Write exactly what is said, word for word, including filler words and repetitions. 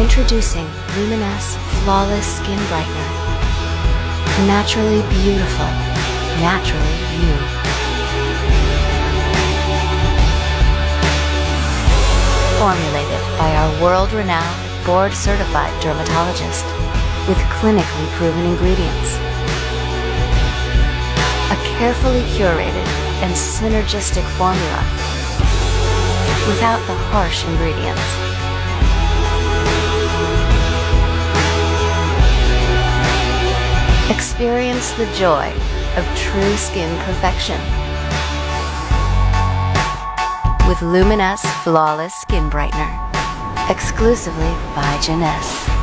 Introducing Luminesce Flawless Skin Brightener. Naturally beautiful, naturally you. Formulated by our world-renowned, board-certified dermatologist with clinically proven ingredients. A carefully curated and synergistic formula without the harsh ingredients. Experience the joy of true skin perfection with Luminesce Flawless Skin Brightener, exclusively by Jeunesse.